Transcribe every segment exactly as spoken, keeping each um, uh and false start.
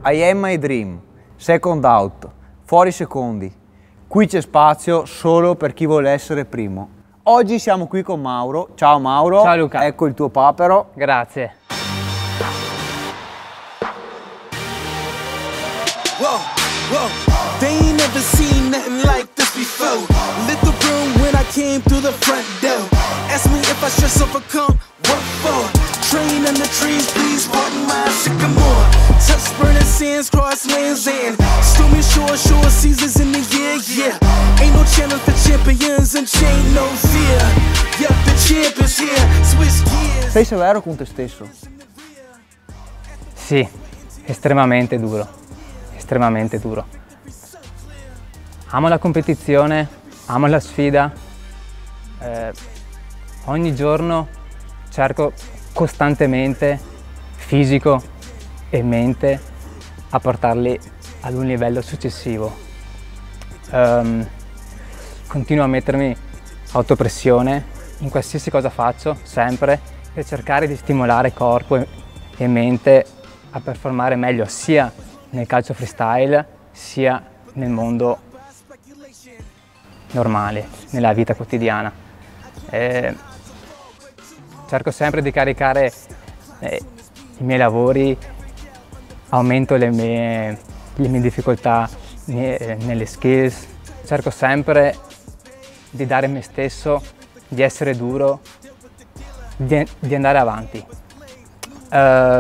I am my dream, second out, fuori secondi. Qui c'è spazio solo per chi vuole essere primo. Oggi siamo qui con Mauro. Ciao Mauro. Ciao Luca. Ecco il tuo papero. Grazie. Whoa, whoa. They ain't never seen nothing like this before. Lit the room when I came through the front door. Ask me if I should overcome. What for? Train in the trees, please pardon my sycamore. Touch burning sands, cross lands and stormy shore, shore seasons in the year, yeah. Ain't no challenge for champions and chain no fear. Yep, the champ is here, switch gears. Sei severo con te stesso? Sì, estremamente duro, estremamente duro. Amo la competizione, amo la sfida. Eh, ogni giorno cerco costantemente, fisico e mente, a portarli ad un livello successivo. Um, continuo a mettermi autopressione in qualsiasi cosa faccio, sempre, per cercare di stimolare corpo e, e mente a performare meglio sia nel calcio freestyle sia nel mondo normale, nella vita quotidiana. Eh, cerco sempre di caricare eh, i miei lavori, aumento le mie, le mie difficoltà ne, nelle skills, cerco sempre di dare me stesso, di essere duro, di, di andare avanti. Uh,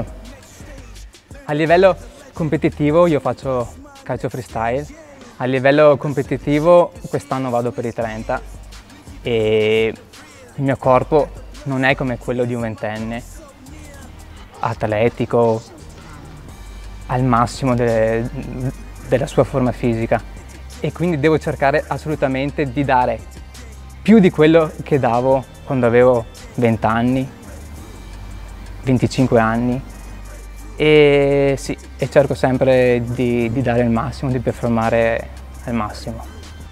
a livello competitivo io faccio calcio freestyle, a livello competitivo quest'anno vado per i trenta e il mio corpo non è come quello di un ventenne, atletico, al massimo de, della sua forma fisica, e quindi devo cercare assolutamente di dare più di quello che davo quando avevo venti anni, venticinque anni, e, sì, e cerco sempre di, di dare il massimo, di performare al massimo.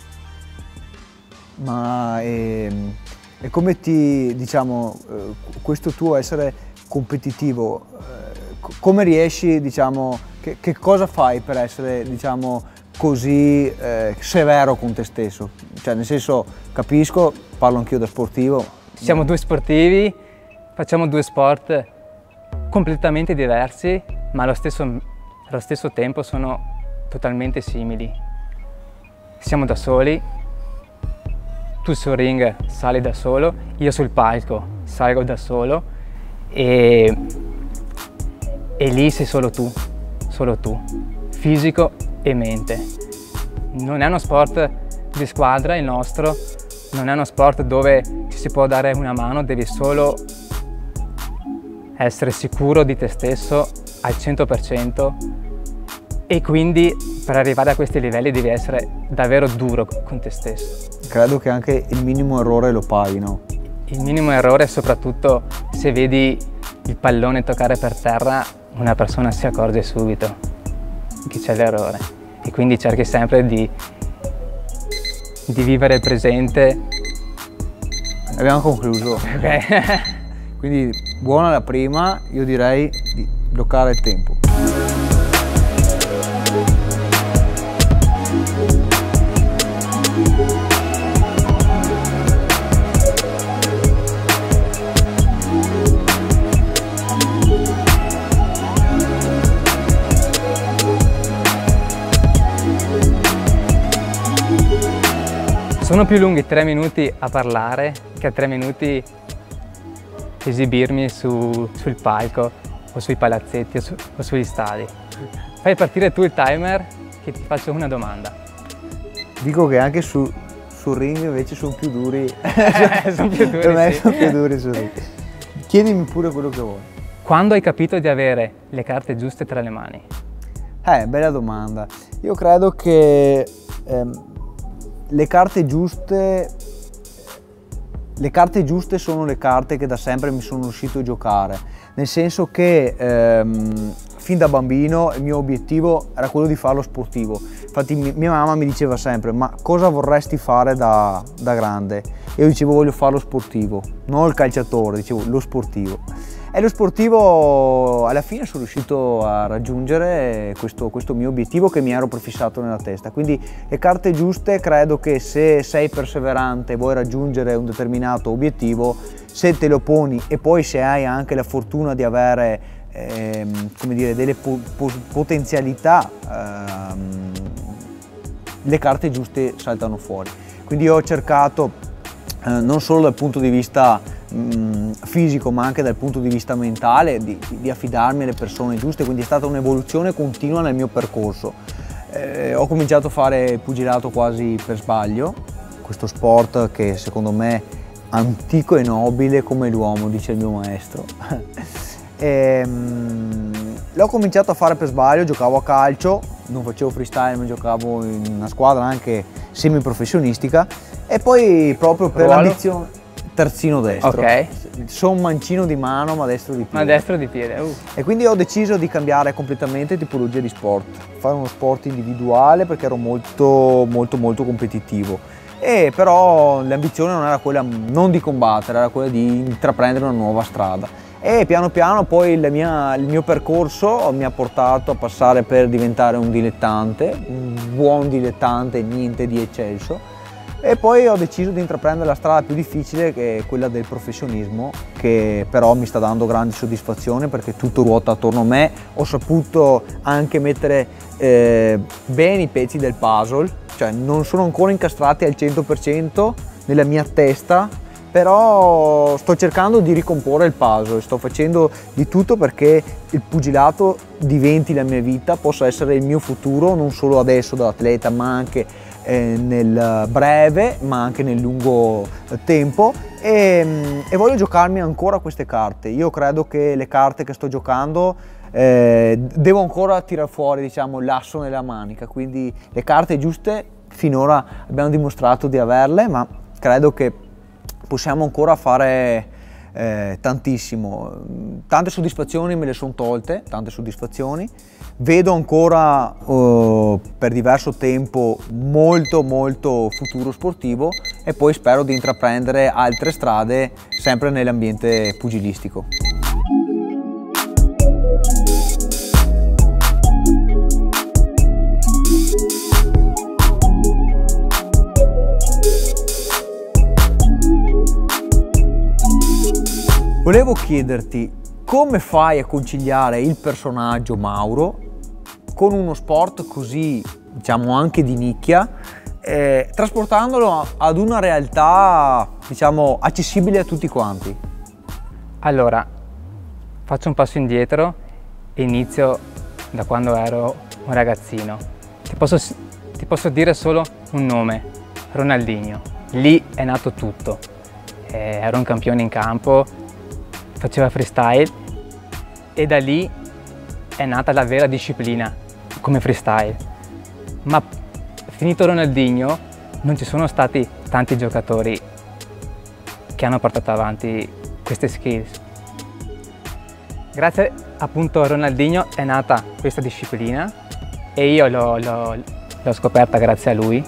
Ma e, e come ti, diciamo, questo tuo essere competitivo, come riesci, diciamo, che, che cosa fai per essere, diciamo, così eh, severo con te stesso? Cioè, nel senso, capisco, parlo anch'io da sportivo. Siamo due sportivi, facciamo due sport completamente diversi, ma allo stesso, allo stesso tempo sono totalmente simili. Siamo da soli, tu sul ring sali da solo, io sul palco salgo da solo e, e lì sei solo tu, solo tu, fisico e mente. Non è uno sport di squadra il nostro, non è uno sport dove ci si può dare una mano, devi solo essere sicuro di te stesso al cento per cento, e quindi per arrivare a questi livelli devi essere davvero duro con te stesso. Credo che anche il minimo errore lo paghi, no? Il minimo errore, soprattutto se vedi il pallone toccare per terra, una persona si accorge subito che c'è l'errore, e quindi cerchi sempre di, di vivere il presente. Abbiamo concluso. Okay. Quindi buona la prima, io direi di bloccare il tempo. Sono più lunghi tre minuti a parlare che tre minuti esibirmi su, sul palco o sui palazzetti o, su, o sugli stadi. Fai partire tu il timer che ti faccio una domanda. Dico che anche su, sul ring invece sono più duri. Sono più duri, Per me sì. sono più duri sul ring. Chiedimi pure quello che vuoi. Quando hai capito di avere le carte giuste tra le mani? Eh, bella domanda. Io credo che ehm, le carte giuste Le carte giuste sono le carte che da sempre mi sono riuscito a giocare, nel senso che ehm, fin da bambino il mio obiettivo era quello di farlo sportivo. Infatti mia mamma mi diceva sempre: ma cosa vorresti fare da, da grande? E io dicevo: voglio farlo sportivo, non il calciatore, dicevo lo sportivo. E lo sportivo, alla fine sono riuscito a raggiungere questo, questo mio obiettivo che mi ero prefissato nella testa. Quindi le carte giuste, credo che se sei perseverante e vuoi raggiungere un determinato obiettivo, se te lo poni e poi se hai anche la fortuna di avere ehm, come dire, delle po po potenzialità, ehm, le carte giuste saltano fuori. Quindi io ho cercato eh, non solo dal punto di vista mh, fisico ma anche dal punto di vista mentale di, di affidarmi alle persone giuste, quindi è stata un'evoluzione continua nel mio percorso. Eh, ho cominciato a fare pugilato quasi per sbaglio, questo sport che secondo me è antico e nobile come l'uomo, dice il mio maestro. E, mh, l'ho cominciato a fare per sbaglio, giocavo a calcio, non facevo freestyle ma giocavo in una squadra anche semi professionistica e poi proprio per l'ambizione terzino destro. Ok. Sono mancino di mano ma destro di piede. Ma destro di piede. Uh. E quindi ho deciso di cambiare completamente tipologia di sport, fare uno sport individuale perché ero molto molto molto competitivo. E però l'ambizione non era quella non di combattere, era quella di intraprendere una nuova strada. E piano piano poi il, mia, il mio percorso mi ha portato a passare per diventare un dilettante, un buon dilettante, niente di eccelso, e poi ho deciso di intraprendere la strada più difficile, che è quella del professionismo, che però mi sta dando grande soddisfazione perché tutto ruota attorno a me. Ho saputo anche mettere eh, bene i pezzi del puzzle, cioè non sono ancora incastrati al cento per cento nella mia testa, però sto cercando di ricomporre il puzzle, sto facendo di tutto perché il pugilato diventi la mia vita, possa essere il mio futuro, non solo adesso da atleta ma anche eh, nel breve ma anche nel lungo tempo, e, e voglio giocarmi ancora queste carte. Io credo che le carte che sto giocando eh, devo ancora tirare fuori, diciamo, l'asso nella manica, quindi le carte giuste finora abbiamo dimostrato di averle, ma credo che possiamo ancora fare eh, tantissimo. Tante soddisfazioni me le sono tolte, tante soddisfazioni. Vedo ancora uh, per diverso tempo molto molto futuro sportivo e poi spero di intraprendere altre strade sempre nell'ambiente pugilistico. Volevo chiederti come fai a conciliare il personaggio Mauro con uno sport così, diciamo, anche di nicchia, eh, trasportandolo ad una realtà, diciamo, accessibile a tutti quanti. Allora, faccio un passo indietro e inizio da quando ero un ragazzino. Ti posso, ti posso dire solo un nome, Ronaldinho. Lì è nato tutto. Eh, ero un campione in campo, faceva freestyle e da lì è nata la vera disciplina come freestyle. Ma finito Ronaldinho non ci sono stati tanti giocatori che hanno portato avanti queste skills. Grazie appunto a Ronaldinho è nata questa disciplina e io l'ho scoperta grazie a lui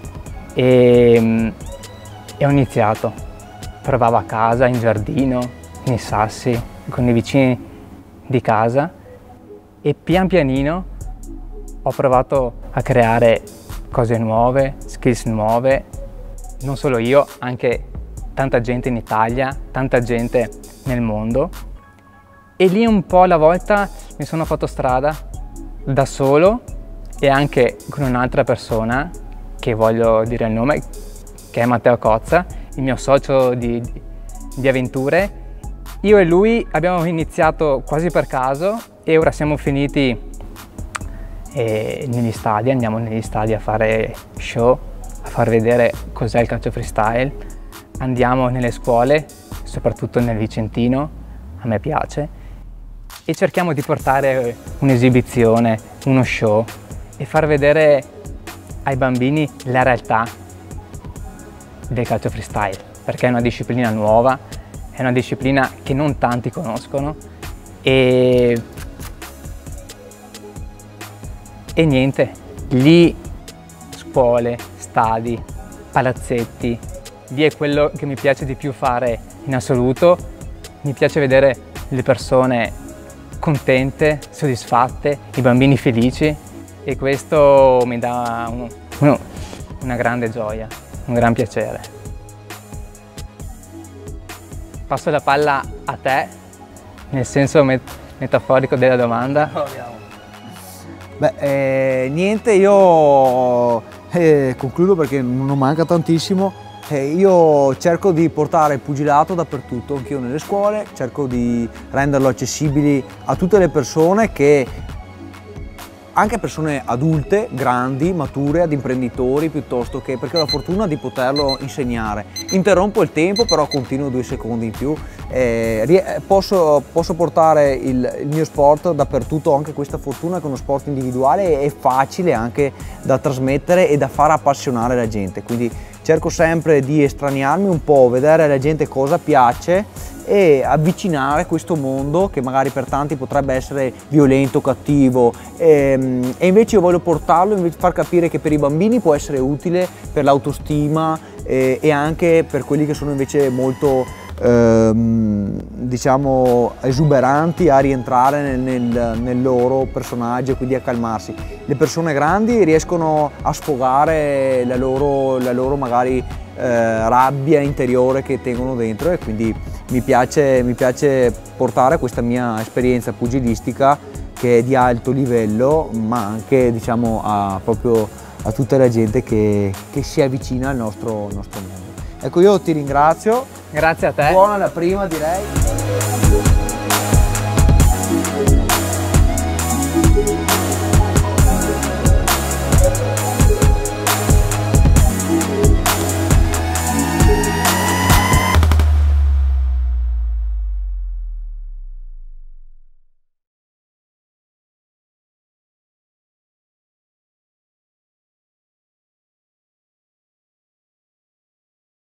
e, e ho iniziato. Provavo a casa, in giardino, nei sassi, con i vicini di casa e pian pianino ho provato a creare cose nuove, skills nuove, non solo io, anche tanta gente in Italia, tanta gente nel mondo, e lì un po' alla volta mi sono fatto strada da solo e anche con un'altra persona che voglio dire il nome, che è Matteo Cozza, il mio socio di, di avventure. Io e lui abbiamo iniziato quasi per caso e ora siamo finiti eh, negli stadi, andiamo negli stadi a fare show, a far vedere cos'è il calcio freestyle, andiamo nelle scuole, soprattutto nel Vicentino, a me piace, e cerchiamo di portare un'esibizione, uno show e far vedere ai bambini la realtà del calcio freestyle, perché è una disciplina nuova, è una disciplina che non tanti conoscono e, e niente, lì scuole, stadi, palazzetti, lì è quello che mi piace di più fare in assoluto. Mi piace vedere le persone contente, soddisfatte, i bambini felici, e questo mi dà un, un, una grande gioia, un gran piacere. Passo la palla a te, nel senso met metaforico della domanda. Beh, eh, niente, io eh, concludo perché non manca tantissimo. Eh, io cerco di portare il pugilato dappertutto, anch'io nelle scuole, cerco di renderlo accessibile a tutte le persone, che anche persone adulte, grandi, mature, ad imprenditori, piuttosto che, perché ho la fortuna di poterlo insegnare. Interrompo il tempo, però continuo due secondi in più. Eh, posso, posso portare il, il mio sport dappertutto, ho anche questa fortuna che uno sport individuale è facile anche da trasmettere e da far appassionare la gente. Quindi cerco sempre di estraniarmi un po', vedere alla gente cosa piace e avvicinare questo mondo che magari per tanti potrebbe essere violento, cattivo, e, e invece io voglio portarlo, invece far capire che per i bambini può essere utile per l'autostima e, e anche per quelli che sono invece molto ehm, diciamo esuberanti a rientrare nel, nel, nel loro personaggio e quindi a calmarsi. Le persone grandi riescono a sfogare la loro, la loro magari eh, rabbia interiore che tengono dentro, e quindi mi piace, mi piace portare questa mia esperienza pugilistica che è di alto livello, ma anche diciamo a, proprio a tutta la gente che, che si avvicina al nostro, nostro mondo. Ecco, io ti ringrazio. Grazie a te. Buona la prima, direi.